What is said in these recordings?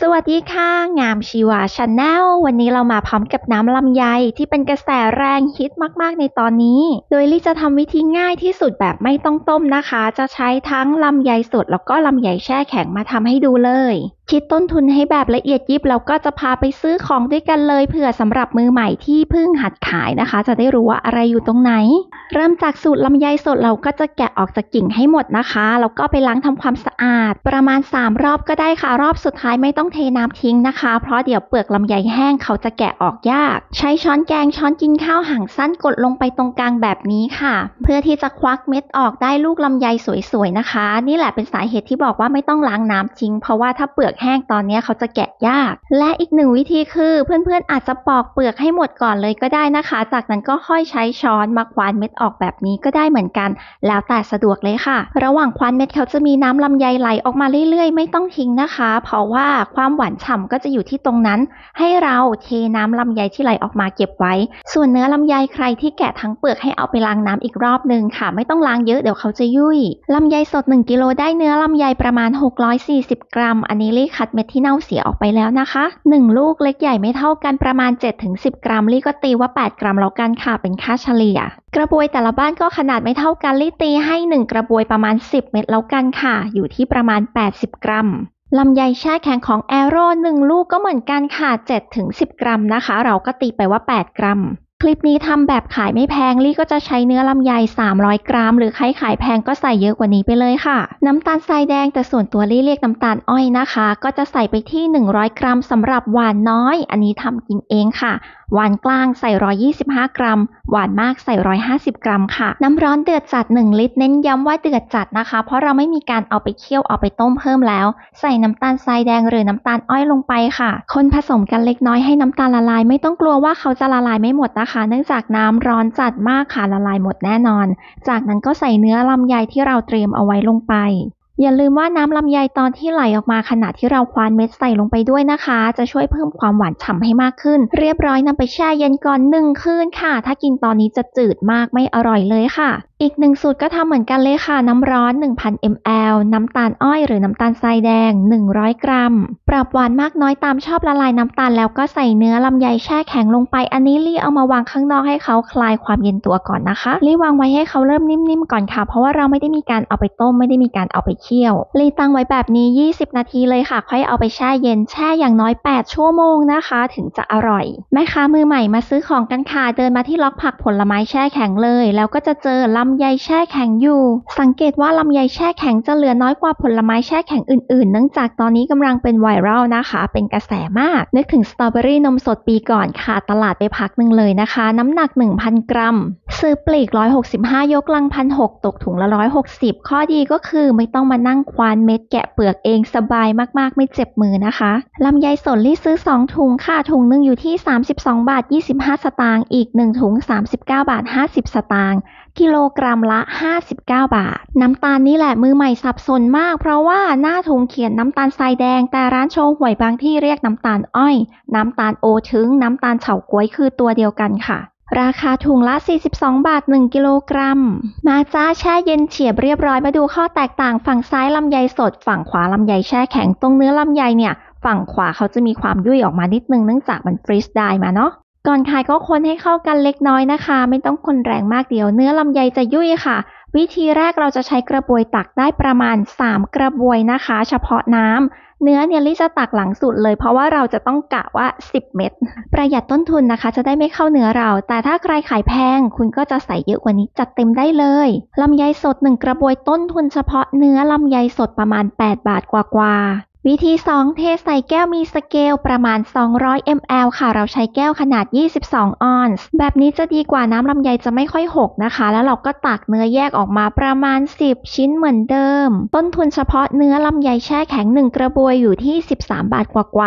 วัสดีค่ะงามชีวาชาแนลวันนี้เรามาพร้อมกับน้ำลำไยที่เป็นกระแสแรงฮิตมากๆในตอนนี้โดยลี่จะทำวิธีง่ายที่สุดแบบไม่ต้องต้มนะคะจะใช้ทั้งลำไยสดแล้วก็ลำไยแช่แข็งมาทำให้ดูเลยคิดต้นทุนให้แบบละเอียดยิบแล้วก็จะพาไปซื้อของด้วยกันเลยเผื่อสำหรับมือใหม่ที่เพิ่งหัดขายนะคะจะได้รู้ว่าอะไรอยู่ตรงไหนเริ่มจากสูตรลำไยสดเราก็จะแกะออกจากกิ่งให้หมดนะคะแล้วก็ไปล้างทำความสะอาดประมาณ3รอบก็ได้ค่ะรอบสุดท้ายไม่ต้องเทน้ำทิ้งนะคะเพราะเดี๋ยวเปลือกลำไยแห้งเขาจะแกะออกยากใช้ช้อนแกงช้อนกินข้าวห่างสั้นกดลงไปตรงกลางแบบนี้ค่ะเพื่อที่จะควักเม็ดออกได้ลูกลำไยสวยๆนะคะนี่แหละเป็นสาเหตุที่บอกว่าไม่ต้องล้างน้ำทิ้งเพราะว่าถ้าเปลือกแห้งตอนนี้เขาจะแกะยากและอีกหนึ่งวิธีคือเพื่อนๆอาจจะปอกเปลือกให้หมดก่อนเลยก็ได้นะคะจากนั้นก็ค่อยใช้ช้อนมาควานเม็ดออกแบบนี้ก็ได้เหมือนกันแล้วแต่สะดวกเลยค่ะระหว่างควานเม็ดเขาจะมีน้ำลำไยไหลออกมาเรื่อยๆไม่ต้องทิ้งนะคะเพราะว่าความหวานฉ่ำก็จะอยู่ที่ตรงนั้นให้เราเทน้ำลำไยที่ไหลออกมาเก็บไว้ส่วนเนื้อลำไยใครที่แกะทั้งเปลือกให้เอาไปล้างน้ำอีกรอบนึงค่ะไม่ต้องล้างเยอะเดี๋ยวเขาจะยุ่ยลำไยสด1กิโลได้เนื้อลำไยประมาณ640กรัมอันนี้ลี่คัดเม็ดที่เน่าเสียออกไปแล้วนะคะ1ลูกเล็กใหญ่ไม่เท่ากันประมาณ 7-10 กรัมลี่ก็ตีว่า8กรัมแล้วกันค่ะเป็นค่าเฉลี่ยกระบวยแต่ละบ้านก็ขนาดไม่เท่ากันลี่ตีให้1กระบวยประมาณ10เม็ดแล้วกันค่ะอยู่ที่ประมาณ80กรัมลำไยแช่แข็งของแอโร่1ลูกก็เหมือนกันค่ะ 7-10 กรัมนะคะเราก็ตีไปว่า8กรัมคลิปนี้ทำแบบขายไม่แพงลี่ก็จะใช้เนื้อลำไย300กรัมหรือใครขายแพงก็ใส่เยอะกว่านี้ไปเลยค่ะน้ำตาลทรายแดงแต่ส่วนตัวลี่เรียกน้ำตาลอ้อยนะคะก็จะใส่ไปที่100กรัมสำหรับหวานน้อยอันนี้ทำกินเองค่ะหวานกลางใส่125กรัมหวานมากใส่150กรัมค่ะน้ำร้อนเดือดจัด1ลิตรเน้นย้ำว่าเดือดจัดนะคะเพราะเราไม่มีการเอาไปเคี่ยวเอาไปต้มเพิ่มแล้วใส่น้ำตาลทรายแดงหรือน้ำตาลอ้อยลงไปค่ะคนผสมกันเล็กน้อยให้น้ำตาลละลายไม่ต้องกลัวว่าเขาจะละลายไม่หมดนะคะเนื่องจากน้ำร้อนจัดมากค่ะละลายหมดแน่นอนจากนั้นก็ใส่เนื้อลำไยที่เราเตรียมเอาไว้ลงไปอย่าลืมว่าน้ำลำไยตอนที่ไหลออกมาขณะที่เราควานเม็ดใส่ลงไปด้วยนะคะจะช่วยเพิ่มความหวานฉ่ำให้มากขึ้นเรียบร้อยนำไปแช่เย็นก่อน1คืนค่ะถ้ากินตอนนี้จะจืดมากไม่อร่อยเลยค่ะอีก1สูตรก็ทำเหมือนกันเลยค่ะน้ำร้อน 1,000 ml น้ำตาลอ้อยหรือน้ำตาลทรายแดง100กรัมปรับหวานมากน้อยตามชอบละลายน้ำตาลแล้วก็ใส่เนื้อลำไยแช่แข็งลงไปอันนี้ลี่เอามาวางข้างนอกให้เขาคลายความเย็นตัวก่อนนะคะลี่วางไว้ให้เขาเริ่มนิ่มๆก่อนค่ะเพราะว่าเราไม่ได้มีการเอาไปต้มไม่ได้มีการเอาไปเคี่ยวลี่ตั้งไว้แบบนี้20นาทีเลยค่ะค่อยเอาไปแช่เย็นแช่อย่างน้อย8ชั่วโมงนะคะถึงจะอร่อยแม่ค้ามือใหม่มาซื้อของกันค่ะเดินมาที่ล็อกผักผลไม้แช่แข็งเลยแล้วก็จะเจอลำไยแช่แข็งอยู่สังเกตว่าลำไยแช่แข็งจะเหลือน้อยกว่าผลไม้แช่แข็งอื่นๆเนื่องจากตอนนี้กำลังเป็นไวรัลนะคะเป็นกระแสมากนึกถึงสตรอเบอรี่นมสดปีก่อนค่ะตลาดไปพักหนึ่งเลยนะคะน้ำหนัก 1,000 กรัมซื้อปลีก165ยกลัง 1,600 ตกถุงละ160ข้อดีก็คือไม่ต้องมานั่งควานเม็ดแกะเปลือกเองสบายมากๆไม่เจ็บมือนะคะลำไยสดลี่ซื้อ2ถุงค่ะถุงนึงอยู่ที่32บาท25สตางค์อีก1ถุง39บาท50สตางค์กิโลกรัมละ59บาทน้ำตาลนี่แหละมือใหม่สับสนมากเพราะว่าหน้าถุงเขียนน้ำตาลทรายแดงแต่ร้านโชห่วยบางที่เรียกน้ำตาลอ้อยน้ำตาลโอทึงน้ำตาลเฉาก๊วยคือตัวเดียวกันค่ะราคาถุงละ42บาท1กิโลกรัมมาจ้าแช่เย็นเฉียบเรียบร้อยมาดูข้อแตกต่างฝั่งซ้ายลำไยสดฝั่งขวาลำไยแช่แข็งตรงเนื้อลำไยเนี่ยฝั่งขวาเขาจะมีความยุ่ยออกมานิดนึงเนื่องจากมันฟรีซได้มาเนาะก่อนขายก็คนให้เข้ากันเล็กน้อยนะคะไม่ต้องคนแรงมากเดี๋ยวเนื้อลำไยจะยุ่ยค่ะวิธีแรกเราจะใช้กระบวยตักได้ประมาณ3กระบวยนะคะเฉพาะน้ำเนื้อเนี่ยลี่จะตักหลังสุดเลยเพราะว่าเราจะต้องกะว่า10เม็ดประหยัดต้นทุนนะคะจะได้ไม่เข้าเนื้อเราแต่ถ้าใครขายแพงคุณก็จะใส่เยอะกว่านี้จัดเต็มได้เลยลำไยสด1กระบวยต้นทุนเฉพาะเนื้อลำไยสดประมาณ8บาทกว่าวิธี2เทใส่แก้วมีสเกลประมาณ200 ml ค่ะเราใช้แก้วขนาด22ออนซ์แบบนี้จะดีกว่าน้ำลำไยจะไม่ค่อยหกนะคะแล้วเราก็ตักเนื้อแยกออกมาประมาณ10ชิ้นเหมือนเดิมต้นทุนเฉพาะเนื้อลำไยแช่แข็ง1กระบวยอยู่ที่13บาทกว่าแพ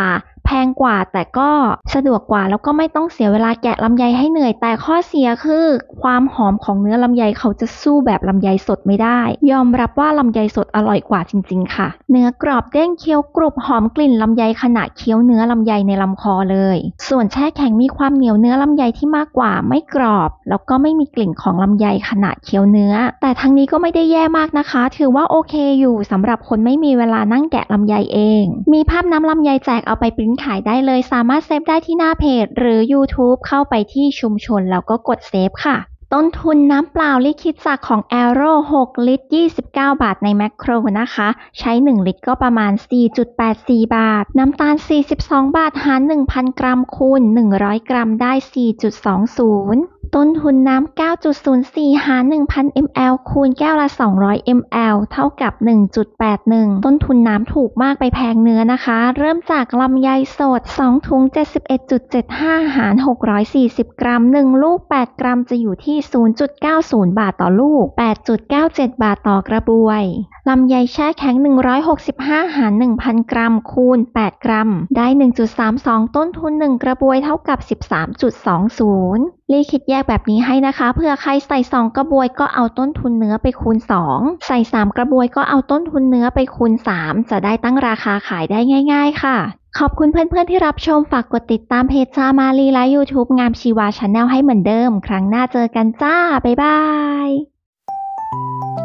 แพงกว่าแต่ก็สะดวกกว่าแล้วก็ไม่ต้องเสียเวลาแกะลำไยให้เหนื่อยแต่ข้อเสียคือความหอมของเนื้อลำไยเขาจะสู้แบบลำไยสดไม่ได้ยอมรับว่าลำไยสดอร่อยกว่าจริงๆค่ะเนื้อกรอบเด้งเคี้ยวกรุบหอมกลิ่นลำไยขณะเคี้ยวเนื้อลำไยในลำคอเลยส่วนแช่แข็งมีความเหนียวเนื้อลำไยที่มากกว่าไม่กรอบแล้วก็ไม่มีกลิ่นของลำไยขณะเคี้ยวเนื้อแต่ทั้งนี้ก็ไม่ได้แย่มากนะคะถือว่าโอเคอยู่สำหรับคนไม่มีเวลานั่งแกะลำไยเองมีภาพน้ำลำไยแจกเอาไปปริ้นขายได้เลยสามารถเซฟได้ที่หน้าเพจหรือ YouTube เข้าไปที่ชุมชนแล้วก็กดเซฟค่ะต้นทุนน้ำเปล่าลิคิดจากของ Aero 6 ลิตร 29 บาทในแมคโครนะคะใช้ 1 ลิตรก็ประมาณ 4.84 บาทน้ำตาล 42 บาทหาร 1,000 กรัมคูณ 100 กรัมได้ 4.20 ต้นทุนน้ำ 9.04 หาร 1,000 ml คูณแก้วละ 200 ml เท่ากับ 1.81 ต้นทุนน้ำถูกมากไปแพงเนื้อนะคะเริ่มจากลำไยสด 2 ถุง 71.75 หาร 640 กรัม 1 ลูก 8 กรัมจะอยู่ที่ 0.90 บาทต่อลูก 8.97 บาทต่อกระบวยลำไยแช่แข็ง 165 หาร 1,000 กรัมคูณ 8 กรัมได้ 1.32 ต้นทุน 1 กระบวยเท่ากับ 13.20 ลี่คิดแยกแบบนี้ให้นะคะเผื่อใครใส่ 2 กระบวยก็เอาต้นทุนเนื้อไปคูณ 2 ใส่ 3 กระบวยก็เอาต้นทุนเนื้อไปคูณ 3 จะได้ตั้งราคาขายได้ง่ายๆค่ะขอบคุณเพื่อนๆที่รับชมฝากกดติดตามเพจจามาลีและ YouTube งามชีวา Channel ให้เหมือนเดิมครั้งหน้าเจอกันจ้าบ๊ายบาย